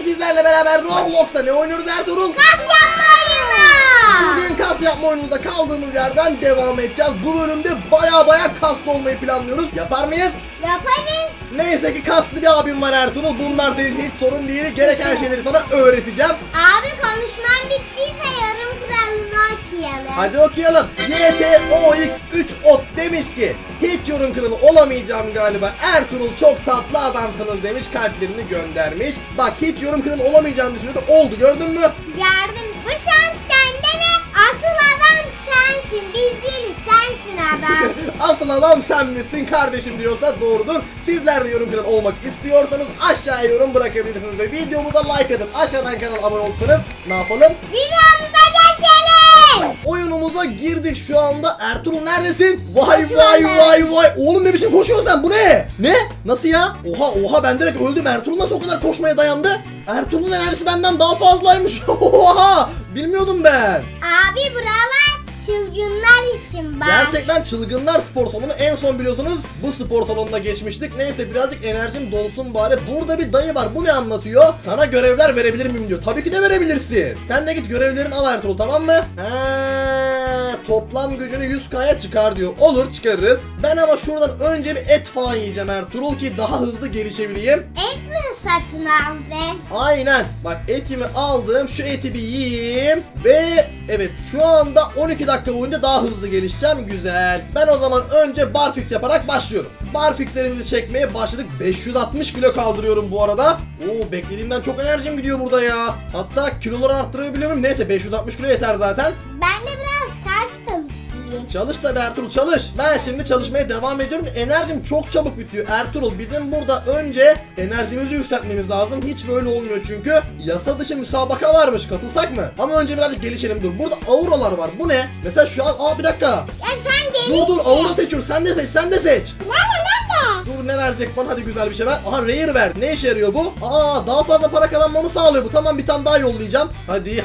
sizlerle beraber Roblox'ta ne oynuyoruz Ertuğrul? Kas yapma oyunu. Bugün kas yapma oyunumuza kaldığımız yerden devam edeceğiz. Bu bölümde baya kaslı olmayı planlıyoruz. Yapar mıyız? Yaparız. Neyse ki kaslı bir abim var Ertuğrul. Bunlar senin için hiç sorun değil. Gereken şeyleri sana öğreteceğim. Abi konuşman bittiyse yarım kuralını okuyalım. Hadi okuyalım. YTOX3OT demiş ki hiç yorum kralı olamayacağım galiba. Ertuğrul çok tatlı adamsınız demiş, kalplerini göndermiş. Bak hiç yorum kralı olamayacağını düşünüyordu. Oldu, gördün mü? Gördüm. Bu şans sende ve asıl adam sensin. Biz değiliz, sensin adam. Asıl adam sen misin kardeşim diyorsa doğrudur. Sizler de yorum kralı olmak istiyorsanız aşağıya yorum bırakabilirsiniz ve videomuza like atıp aşağıdan kanala abone olursanız ne yapalım? Videomuza geçelim. Oyunumuza girdik şu anda. Ertuğrul neredesin? Vay. Oğlum ne biçim koşuyorsun sen? Bu ne? Ne? Nasıl ya? Oha ben direkt öldüm. Ertuğrul nasıl o kadar koşmaya dayandı? Ertuğrul'un enerjisi benden daha fazlaymış. Oha! Bilmiyordum ben. Abi buralar çılgınlar işim bak. Gerçekten çılgınlar spor salonu. En son biliyorsunuz bu spor salonuna geçmiştik. Neyse birazcık enerjim dolsun bari. Burada bir dayı var. Bu ne anlatıyor? Sana görevler verebilir miyim diyor. Tabii ki de verebilirsin. Sen de git görevlerini al Ertuğrul, tamam mı? Toplam gücünü 100K'ya çıkar diyor. Olur, çıkarırız. Ben ama şuradan önce bir et falan yiyeceğim Ertuğrul ki daha hızlı gelişebileyim. Et mi satın aldın? Aynen. Bak etimi aldım. Şu eti bir yiyeyim. Ve evet şu anda 12 dakika boyunca daha hızlı gelişeceğim. Güzel. Ben o zaman önce barfix yaparak başlıyorum. Barfixlerimizi çekmeye başladık. 560 kilo kaldırıyorum bu arada. Oo, beklediğimden çok enerjim gidiyor burada ya. Hatta kiloları arttırabiliyor muyum? Neyse 560 kilo yeter zaten. Ben de biraz kas çalışayım. Çalış da Ertuğrul, çalış. Ben şimdi çalışmaya devam ediyorum. Enerjim çok çabuk bitiyor. Ertuğrul bizim burada önce enerjimizi yükseltmemiz lazım. Hiç böyle olmuyor çünkü. Yasa dışı müsabaka varmış. Katılsak mı? Ama önce birazcık gelişelim. Dur. Burada auralar var. Bu ne? Mesela şu an bir dakika. Ya sen geliş. Dur aura seçiyorum. Sen de seç. Nerede? Dur ne verecek bana? Hadi güzel bir şey ver. Aha rare ver. Ne işe yarıyor bu? Daha fazla para kazanmamı sağlıyor bu. Tamam bir tane daha yollayacağım. Hadi.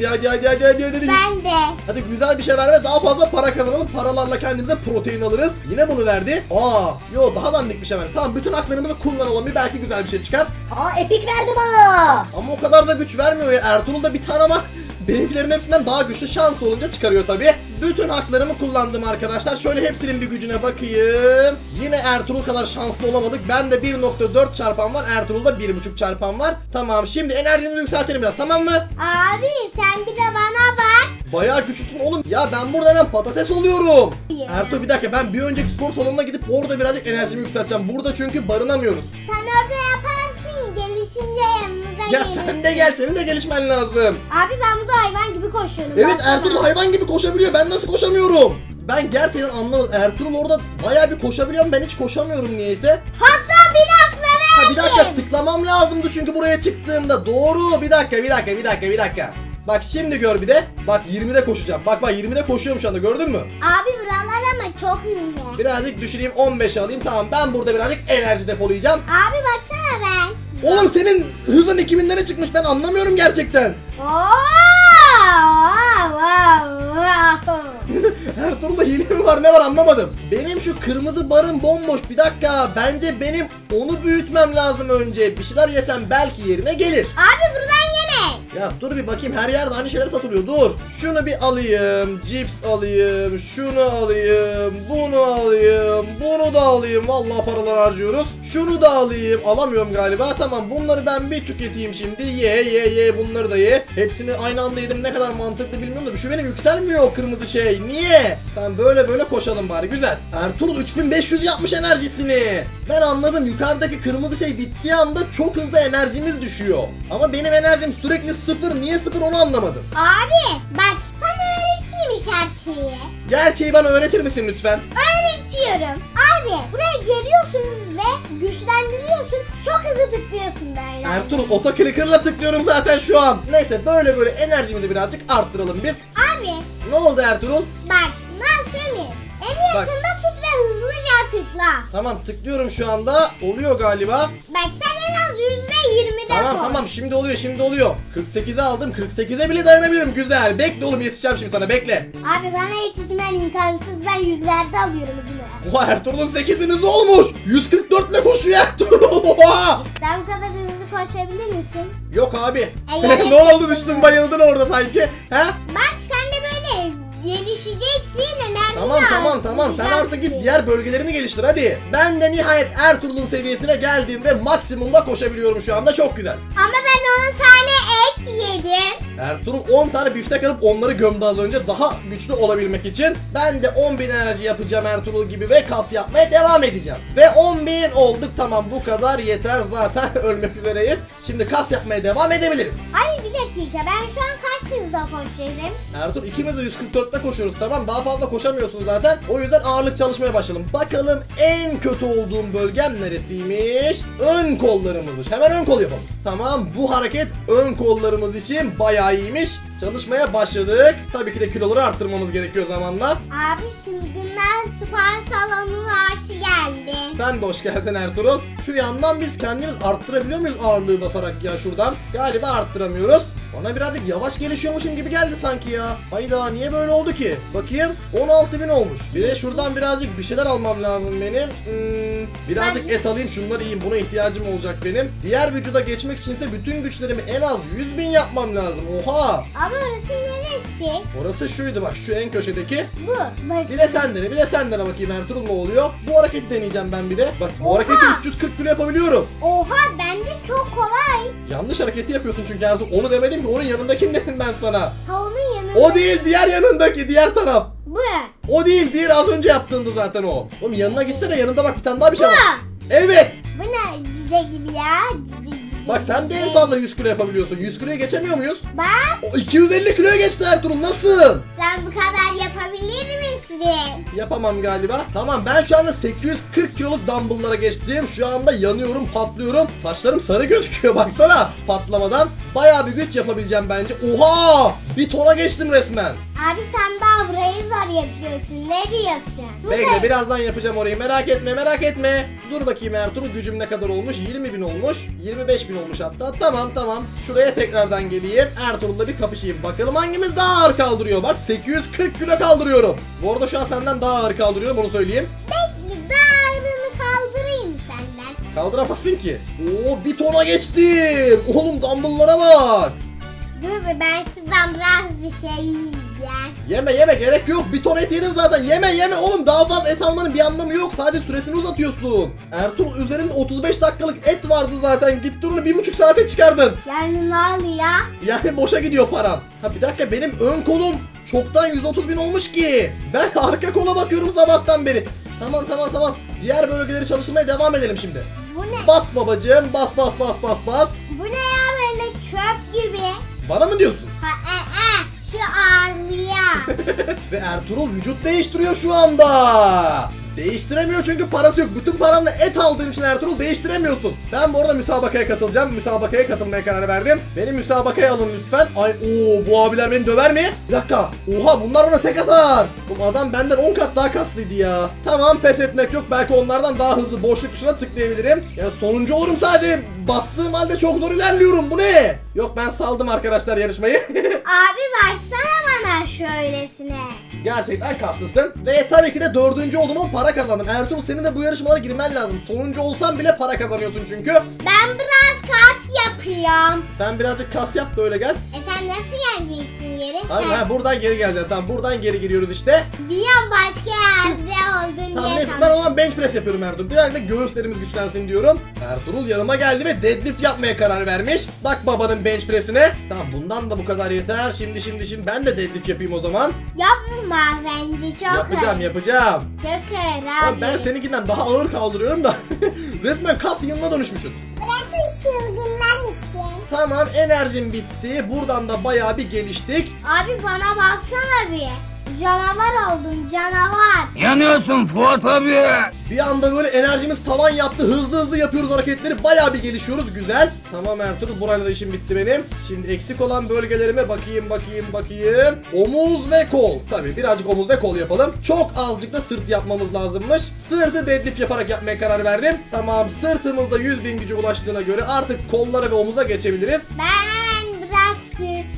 Ben de. Hadi güzel bir şey ver ve daha fazla para kazanalım. Paralarla kendimize protein alırız. Yine bunu verdi. Yo daha dandik bir şey verdi. Tamam bütün haklarımızı kullanalım. Bir belki güzel bir şey çıkar. Epik verdi bana. Ama o kadar da güç vermiyor ya. Ertuğrul'da bir tane var. Benimkilerin hepsinden daha güçlü, şans olunca çıkarıyor tabi. Bütün haklarımı kullandım arkadaşlar. Şöyle hepsinin bir gücüne bakayım. Yine Ertuğrul kadar şanslı olamadık. Bende 1.4 çarpan var. Ertuğrul'da 1.5 çarpan var. Tamam şimdi enerjimizi yükseltelim biraz, tamam mı? Abi sen bir de bana bak. Bayağı güçlüsün oğlum. Ya ben burada hemen patates oluyorum. Ertuğrul bir dakika, ben bir önceki spor salonuna gidip orada birazcık enerjimi yükselteceğim. Burada çünkü barınamıyoruz. Sen orada yaparsın, gelişince yanımıza Ya gelirsin. sen de gel, senin de gelişmen lazım. Abi ben burada hayvan gibi koşuyorum. Evet baksana. Ertuğrul hayvan gibi koşabiliyor. Ben nasıl koşamıyorum? Ben gerçekten anlamadım. Ertuğrul orada bayağı bir koşabiliyor ama ben hiç koşamıyorum niyeyse. Hatta binakları Bir dakika tıklamam lazımdı çünkü buraya çıktığımda. Doğru. Bir dakika. Bak şimdi gör bir de. Bak 20'de koşacağım. Bak 20'de koşuyorum şu anda, gördün mü? Abi buralar ama çok hızlı. Birazcık düşüreyim, 15 alayım. Tamam ben burada birazcık enerji depolayacağım. Abi baksana ben. Oğlum senin hızın 2000'lere çıkmış, ben anlamıyorum gerçekten. Ertuğrul'da hile mi var, ne var anlamadım. Benim şu kırmızı barım bomboş. Bir dakika, bence benim onu büyütmem lazım önce. Bir şeyler yesem belki yerine gelir. Abi buradan yeme. Ya dur bir bakayım, her yerde aynı şeyler satılıyor, dur. Şunu bir alayım, cips alayım, şunu alayım, bunu alayım, bunu da alayım. Vallahi paralar harcıyoruz. Şunu da alayım, alamıyorum galiba. Tamam bunları ben bir tüketeyim şimdi. Ye bunları da ye. Hepsini aynı anda yedim, ne kadar mantıklı bilmiyorum da şu benim yükselmiyor o kırmızı şey. Niye? Tamam böyle koşalım bari, güzel. Ertuğrul 3500 yapmış enerjisini. Ben anladım, yukarıdaki kırmızı şey bittiği anda çok hızlı enerjimiz düşüyor. Ama benim enerjim sürekli sıfır. Niye sıfır onu anlamadım. Abi bak sana öğreteyim ilk her şeyi. Gerçeği bana öğretir misin lütfen? Öğretiyorum. Abi buraya geliyorsun ve güçlendiriyorsun. Çok hızlı tıklıyorsun böyle. Ertuğrul otoclicker'la tıklıyorum zaten şu an. Neyse böyle enerjimizi birazcık arttıralım biz. Abi Ne oldu Ertuğrul? bak nasıl mi? En yakında tut ve hızlıca tıkla. Tamam tıklıyorum şu anda. Oluyor galiba. Bak sen en az %20'de koy. Tamam şimdi oluyor. 48'e aldım. 48'e bile dayanabiliyorum. Güzel. Bekle oğlum, yetişeceğim şimdi sana, bekle. Abi bana yetişmen imkansız, ben yüzlerde alıyorum hızımı. Oha Ertuğrul'un 8.000 hızı olmuş. 144 ile koşuyor Ertuğrul. Oha. Sen bu kadar hızlı koşabilir misin? Yok abi. Yere Ne oldu, çekildi. düştün bayıldın orada sanki. He? Bak sen de böyle gelişeceksin, enerji Tamam sen artık git diğer bölgelerini geliştir hadi. Ben de nihayet Ertuğrul'un seviyesine geldim ve maksimumda koşabiliyorum şu anda, çok güzel. Ama ben 10 tane et yedim. Ertuğrul 10 tane biftek alıp onları gömdü az önce daha güçlü olabilmek için. Ben de 10.000 enerji yapacağım Ertuğrul gibi ve kas yapmaya devam edeceğim. Ve 10.000 olduk, tamam bu kadar yeter zaten ölmek üzereyiz. Şimdi kas yapmaya devam edebiliriz. Hayır bir dakika, ben şu an kaç hızla koşuyorum? Ertuğrul ikimiz de 144'te koşuyoruz, tamam, daha fazla koşamıyorsun zaten. O yüzden ağırlık çalışmaya başlayalım. Bakalım en kötü olduğum bölgem neresiymiş? Ön kollarımızmış. Hemen ön kol yapalım. Tamam, bu hareket ön kollarımız için bayağı iyiymiş. Çalışmaya başladık. Tabii ki de kiloları arttırmamız gerekiyor zamanla. Abi çılgınlar spor salonuna aşı geldi. Sen de hoş geldin Ertuğrul. Şu yandan biz kendimiz arttırabiliyor muyuz ağırlığı basarak ya şuradan? Galiba arttıramıyoruz. Bana birazcık yavaş gelişiyormuşum gibi geldi sanki ya. Hayda, niye böyle oldu ki? Bakayım 16.000 olmuş. Bir de şuradan birazcık bir şeyler almam lazım benim. Birazcık et alayım, şunları yiyeyim, buna ihtiyacım olacak benim. Diğer vücuda geçmek içinse bütün güçlerimi en az 100.000 yapmam lazım. Oha! Abi orası neresi? Orası şuydu bak, şu en köşedeki. Bu. Bak. Bir de sen dene, bir de sen dene bakayım Ertuğrul, ne oluyor? Bu hareketi deneyeceğim ben bir de. Bak bu Oha! hareketi 340 kilo yapabiliyorum. Oha, bende çok kolay. Yanlış hareketi yapıyorsun çünkü Ertuğrul. Onu demedim ki, onun yanındakini dedim ben sana. Ha, onun yanında. O değil, diğer yanındaki, diğer taraf. Bu. O değil, diğer az önce yaptığındı zaten o. Oğlum yanına gitsene, yanında bak bir tane daha bir şey var. Bu. Evet. Bu ne? Cüze gibi ya. Cüze. Bak sen de en fazla 100 kilo yapabiliyorsun. 100 kiloya geçemiyor muyuz? Bak, O 250 kiloya geçti Ertuğrul, nasıl? sen bu kadar yapabilir misin? Yapamam galiba. Tamam, ben şu anda 840 kiloluk dumbbelllara geçtim. Şu anda yanıyorum, patlıyorum. Saçlarım sarı gözüküyor baksana patlamadan. Bayağı bir güç yapabileceğim bence. Oha! Bir tona geçtim resmen. Abi sen daha burayı zor yapıyorsun. Ne diyorsun? Bu Bekle, da- birazdan yapacağım orayı, merak etme merak etme. Dur bakayım Ertuğrul, gücüm ne kadar olmuş? 20.000 olmuş. 25.000 olmuş hatta. Tamam. Şuraya tekrardan geleyim. Ertuğrul'la bir kapışayım. Bakalım hangimiz daha ağır kaldırıyor. Bak 840 kilo kaldırıyorum. Bu arada şu an senden daha ağır kaldırıyorum, onu söyleyeyim. Bekle, daha ağırını kaldırayım senden. Kaldıramazsın ki. Oo, bir tona geçtim. Oğlum dumbbelllara bak. Dur be, ben şuradan biraz bir şey yiyeceğim. Yeme gerek yok. Bir ton et yedin zaten. Yeme oğlum, daha fazla et almanın bir anlamı yok. Sadece süresini uzatıyorsun. Ertuğrul, üzerinde 35 dakikalık et vardı zaten. Gitti onu 1,5 saate çıkardın. Yani ne oluyor? Yani boşa gidiyor param. Ha bir dakika, benim ön kolum çoktan 130.000 olmuş ki. Ben arka kola bakıyorum sabahtan beri. Tamam. Diğer bölgeleri çalıştırmaya devam edelim şimdi. Bu ne? Bas babacığım, bas. Bu ne ya, böyle çöp gibi? Bana mı diyorsun? Şu ağırlığa. Ve Ertuğrul vücut değiştiriyor şu anda. Değiştiremiyor çünkü parası yok. Bütün paranla et aldığın için Ertuğrul değiştiremiyorsun. Ben bu arada müsabakaya katılacağım. Müsabakaya katılmaya karar verdim. Beni müsabakaya alın lütfen. Ay bu abiler beni döver mi? Bir dakika. Oha, bunlar ona tek atar. Bu adam benden 10 kat daha kaslıydı ya. Tamam, pes etmek yok. Belki onlardan daha hızlı boşluk tuşuna tıklayabilirim. Ya sonuncu olurum sadece. Bastığım halde çok zor ilerliyorum. Bu ne? Yok, ben saldım arkadaşlar yarışmayı. Abi baksana bana şöylesine. Gerçekten kaslısın. Ve tabii ki de 4. oldum ama para kazandım. Ertuğrul, senin de bu yarışmalara girmen lazım. Sonuncu olsan bile para kazanıyorsun çünkü. Ben biraz kas yapıyorum. Sen birazcık kas yap da öyle gel. Sen nasıl geleceksin geri? Ha, buradan geri geleceğiz. Tamam, buradan geri giriyoruz işte. Bir an başka yerde oldun Tamam diye neyse, ben o zaman bench press yapıyorum Ertuğrul. Biraz da göğüslerimiz güçlensin diyorum. Ertuğrul yanıma geldi ve deadlift yapmaya karar vermiş. Bak babanın bench pressine. Tamam, bundan da bu kadar yeter. Şimdi ben de deadlift yapayım o zaman. Yapma bence, çok Yapacağım. Çok ağır Ama abi. ben seninkinden daha ağır kaldırıyorum da. Resmen kas yığınına dönüşmüşsün. Burası çılgınlar işi. Tamam, enerjim bitti. Buradan da bayağı bir geliştik. Abi bana baksana bir. Canavar oldun, canavar. Yanıyorsun Fuat abi. Bir anda böyle enerjimiz tavan yaptı. Hızlı yapıyoruz hareketleri. Bayağı bir gelişiyoruz. Güzel. Tamam Ertuğrul, burayla da işim bitti benim. Şimdi eksik olan bölgelerime bakayım. Omuz ve kol. Tabii birazcık omuz ve kol yapalım. Çok azıcık da sırt yapmamız lazımmış. Sırtı deadlift yaparak yapmaya karar verdim. Tamam, sırtımızda 100.000 gücü ulaştığına göre artık kollara ve omuza geçebiliriz. Ben biraz sırtı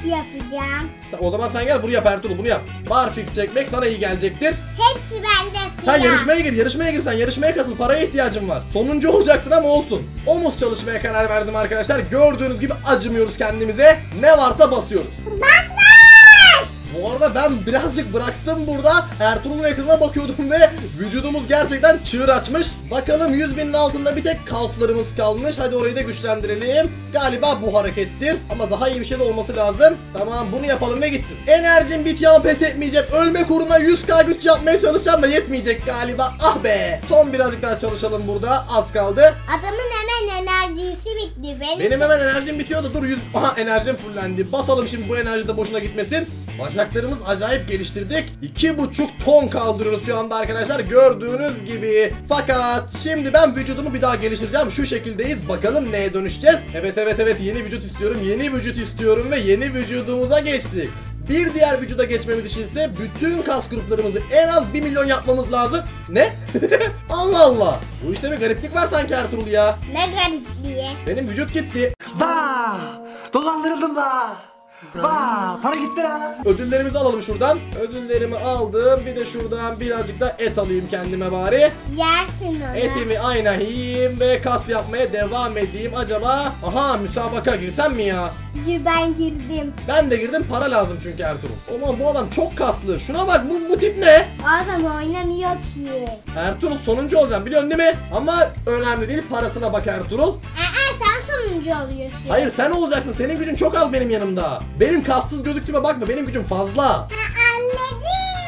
yapacağım. O zaman sen gel buraya yap Ertuğrul, bunu yap. Barfix çekmek sana iyi gelecektir. Hepsi bende sıra. Sen yarışmaya gir sen, yarışmaya katıl, paraya ihtiyacım var. Sonuncu olacaksın ama olsun. Omuz çalışmaya karar verdim arkadaşlar. Gördüğünüz gibi acımıyoruz kendimize. Ne varsa basıyoruz. Bas! Bu arada ben birazcık bıraktım burada. Ertuğrul'un ekranına bakıyordum ve vücudumuz gerçekten çığır açmış. Bakalım 100.000'in altında bir tek kalflarımız kalmış. Hadi orayı da güçlendirelim. Galiba bu harekettir. Ama daha iyi bir şey de olması lazım. Tamam, bunu yapalım ve gitsin. Enerjim bitiyor ama pes etmeyeceğim. Ölmek uğruna 100k güç yapmaya çalışacağım da yetmeyecek galiba. Ah be. Son birazcık daha çalışalım burada. Az kaldı. Adamın hemen enerjisi bitti. Benim hemen enerjim bitiyordu. Dur 100. Aha, enerjim fullendi. Basalım şimdi, bu enerji de boşuna gitmesin. Bacaklarımız acayip geliştirdik. 2,5 ton kaldırıyoruz şu anda arkadaşlar, gördüğünüz gibi. Fakat şimdi ben vücudumu bir daha geliştireceğim. Şu şekildeyiz. Bakalım neye dönüşeceğiz? Evet, yeni vücut istiyorum. Yeni vücut istiyorum ve yeni vücudumuza geçtik. Bir diğer vücuda geçmemiz için ise bütün kas gruplarımızı en az 1 milyon yapmamız lazım. Ne? Allah Allah. Bu işte bir gariplik var sanki Ertuğrul ya. Ne garipliği? Benim vücut gitti. Vaa! Dolandırıldım da. Vaa! Para gitti la. Ödüllerimizi alalım şuradan. Ödüllerimi aldım. Bir de şuradan birazcık da et alayım kendime bari. Yersin onu. Etimi aynen yiyeyim ve kas yapmaya devam edeyim. Acaba aha, müsabaka girsem mi ya? Ben girdim. Ben de girdim, para lazım çünkü Ertuğrul. Aman bu adam çok kaslı. Şuna bak, bu tip ne? Adam oynamıyor ki. Ertuğrul sonuncu olacağım, biliyorsun değil mi? Ama önemli değil, parasına bak Ertuğrul. Sen sonuncu oluyorsun. Hayır, sen olacaksın, senin gücün çok az benim yanımda. Benim kassız gözüktüğüme bakma, benim gücüm fazla. Anladım.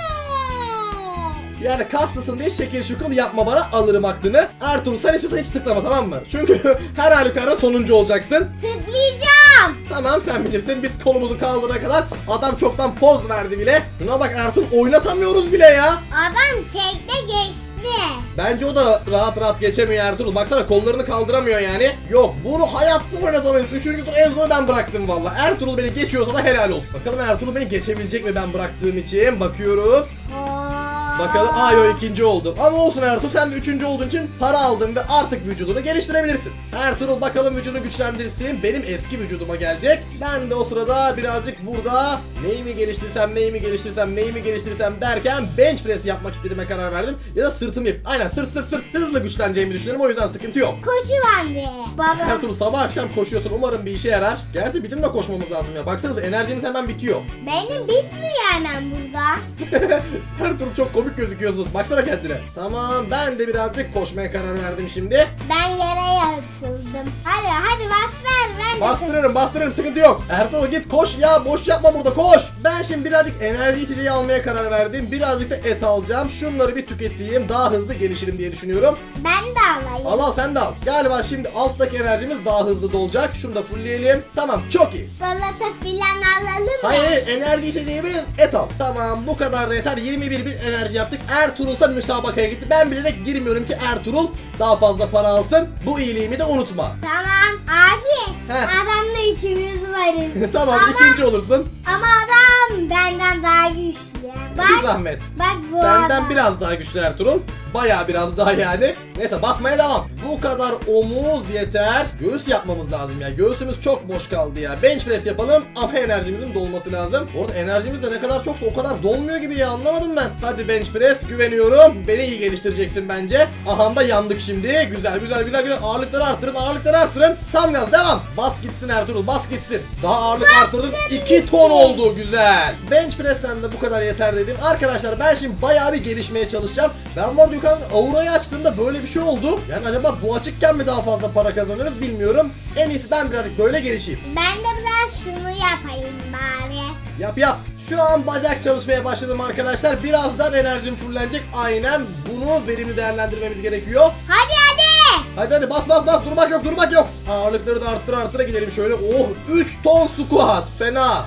Yani kaslısın diye şekil şukul yapma bana, alırım aklını. Ertuğrul sen istiyorsan hiç tıklama, tamam mı? Çünkü her halükarda sonuncu olacaksın. Tıklayacağım. Tamam, sen bilirsin, biz kolumuzu kaldırana kadar adam çoktan poz verdi bile. Şuna bak Ertuğrul, oynatamıyoruz bile ya. Adam tekte geçti. Bence o da rahat rahat geçemiyor Ertuğrul. Baksana, kollarını kaldıramıyor yani. Yok, bunu hayatta oynatamayız. 3. tur en zor ben bıraktım valla. Ertuğrul beni geçiyorsa da helal olsun. Bakalım Ertuğrul beni geçebilecek mi ben bıraktığım için. Bakıyoruz. Bakalım. Yo, ikinci oldum. Ama olsun Ertuğrul, sen de 3. olduğun için para aldın ve artık vücudunu geliştirebilirsin. Ertuğrul bakalım vücudunu güçlendirsin. Benim eski vücuduma gelecek. Ben de o sırada birazcık burada neyimi geliştirsem derken bench press yapmak istediğime karar verdim. Ya da sırtımı yap. Aynen, sırt hızla güçleneceğimi düşünüyorum. O yüzden sıkıntı yok. Koşu bende. Baba. Ertuğrul sabah akşam koşuyorsun. Umarım bir işe yarar. Gerçi bizim de koşmamız lazım ya. Baksanıza, enerjimiz hemen bitiyor. Benim bitmiyor hemen burada. Ertuğrul çok komik gözüküyorsun. Baksana kendine. Tamam, ben de birazcık koşmaya karar verdim şimdi. Ben yere yatıldım. Hadi bastır. Bastırırım, sıkıntı yok. Ertuğrul git koş ya, boş yapma burada, koş. Ben şimdi birazcık enerji içeceği almaya karar verdim. Birazcık da et alacağım. Şunları bir tüketeyim, daha hızlı gelişirim diye düşünüyorum. Ben de alayım. Al sen de al. Galiba şimdi alttaki enerjimiz daha hızlı dolacak. Şunu da fullleyelim. Tamam, çok iyi. Galata filan alalım mı? Hayır, enerji içeceğimiz et al. Tamam, bu kadar da yeter. 21 bin enerji yaptık. Ertuğrul'sa müsabakaya gitti. Ben bilerek girmiyorum ki Ertuğrul daha fazla para alsın. Bu iyiliğimi de unutma. Tamam abi. Heh. Adamla ikimiz varız. Tamam, Ama- ikinci olursun. Ama adam benden daha güçlü. Bir Bak, zahmet. bak bu Senden adam. biraz daha güçlü Ertuğrul. Bayağı biraz daha yani. Neyse, basmaya devam. Bu kadar omuz yeter. Göğüs yapmamız lazım ya. Göğsümüz çok boş kaldı ya. Bench press yapalım ama enerjimizin dolması lazım. Orada enerjimiz de ne kadar çoksa o kadar dolmuyor gibi ya, anlamadım ben. Hadi bench press, güveniyorum. Beni iyi geliştireceksin bence. Aha da yandık şimdi. Güzel. Ağırlıkları arttırın. Tam gaz, devam. Bas gitsin Ertuğrul, bas gitsin. Daha ağırlık arttırdım. 2 ton oldu, güzel. Bench press'ten de bu kadar yeter dedim. Arkadaşlar ben şimdi bayağı bir gelişmeye çalışacağım. Ben var yukarıdan aurayı açtığımda böyle bir şey oldu. Yani acaba bu açıkken mi daha fazla para kazanıyoruz bilmiyorum. En iyisi ben birazcık böyle gelişeyim. Ben de biraz şunu yapayım bari. Yap. Şu an bacak çalışmaya başladım arkadaşlar. Birazdan enerjim fullenecek. Aynen, bunu verimli değerlendirmemiz gerekiyor. Hadi. Hadi bas. Durmak yok. Ağırlıkları da arttıra gidelim şöyle. Oh, 3 ton squat. Fena.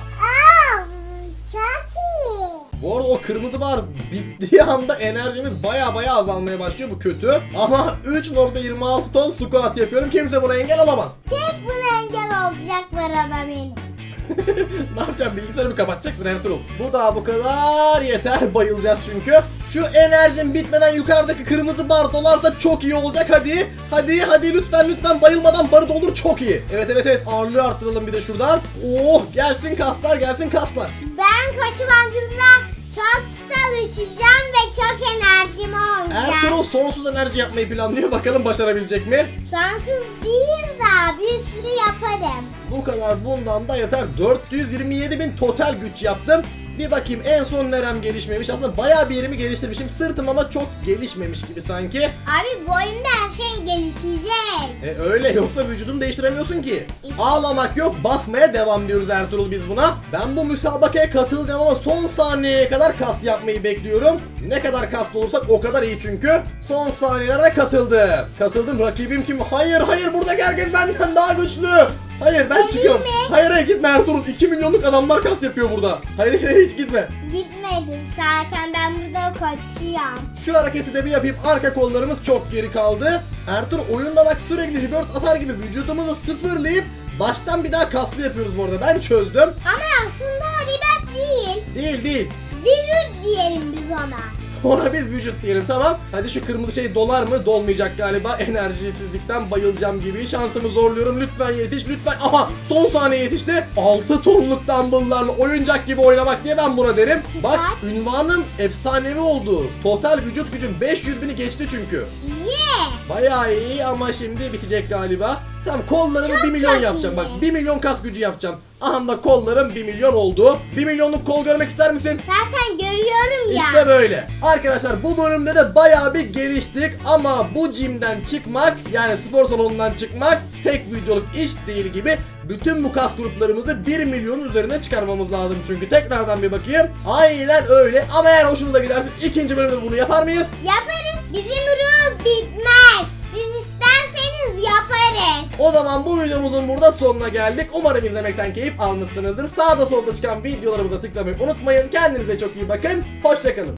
Çok iyi. Bu arada o kırmızı bar bittiği anda enerjimiz baya azalmaya başlıyor, bu kötü. Ama 3,26 ton squat yapıyorum, kimse buna engel olamaz. Tek buna engel olacaklar ama benim. Ne yapacağım, bilgisayarı mı kapatacaksın Ertuğrul? Bu da bu kadar yeter, bayılacağız çünkü. Şu enerjim bitmeden yukarıdaki kırmızı bar dolarsa çok iyi olacak. Hadi lütfen bayılmadan barı doldur, çok iyi. Evet ağırlığı arttıralım bir de şuradan. Oh, gelsin kaslar. Ben koşu bandında çok çalışacağım ve çok enerjim olacak. Ertuğrul sonsuz enerji yapmayı planlıyor, bakalım başarabilecek mi? Sonsuz değil de bir sürü yaparım. Bu kadar, bundan da yeter. 427.000 total güç yaptım. Bir bakayım en son nerem gelişmemiş. Aslında bayağı bir yerimi geliştirmişim. Sırtım ama çok gelişmemiş gibi sanki. Abi bu oyunda her şey gelişecek. Öyle, yoksa vücudunu değiştiremiyorsun ki. İşte. Ağlamak yok, basmaya devam diyoruz Ertuğrul biz buna. Ben bu müsabakaya katılacağım ama son saniyeye kadar kas yapmayı bekliyorum. Ne kadar kaslı olursak o kadar iyi çünkü. Son saniyelerde katıldım. Rakibim kim? Hayır, burada Gergin benden daha güçlü. Hayır, ben çıkıyorum. mi? Hayır gitme Ertuğrul. 2 milyonluk adamlar kas yapıyor burada. Hayır hiç gitme. Gitmedim zaten, ben burada koşuyorum. Şu hareketi de bir yapayım. Arka kollarımız çok geri kaldı. Ertuğrul oyunda bak sürekli reverse atar gibi vücudumuzu sıfırlayıp baştan bir daha kaslı yapıyoruz bu arada. Ben çözdüm. Ama aslında o ribet değil. Değil. Vücut diyelim biz ona. Ona biz vücut diyelim, tamam. Hadi şu kırmızı şey dolar mı? Dolmayacak galiba. Enerjisizlikten bayılacağım gibi. Şansımı zorluyorum. Lütfen yetiş. Aha, son saniye yetişti. 6 tonluk dumbbell'larla oyuncak gibi oynamak diye ben buna derim. Bak, ünvanım efsanevi oldu. Total vücut gücüm 500.000'i geçti çünkü. Bayağı iyi ama şimdi bitecek galiba. Tamam, kollarımı Çok 1 milyon çok yapacağım. iyi. Bak, 1 milyon kas gücü yapacağım. Aha da kollarım 1 milyon oldu. 1 milyonluk kol görmek ister misin? Zaten görüyorum ya. İşte böyle. Arkadaşlar bu bölümde de bayağı bir geliştik ama bu jimden çıkmak, yani spor salonundan çıkmak tek videoluk iş değil gibi. Bütün bu kas gruplarımızı 1 milyonun üzerine çıkarmamız lazım çünkü. Tekrardan bir bakayım. Aynen öyle, ama eğer hoşunuza giderse ikinci bölümde bunu yapar mıyız? Yaparız. Bizim ruh bitmez. Siz isterseniz yaparız. O zaman bu videomuzun burada sonuna geldik. Umarım izlemekten keyif almışsınızdır. Sağda solda çıkan videolarımıza tıklamayı unutmayın. Kendinize çok iyi bakın. Hoşçakalın.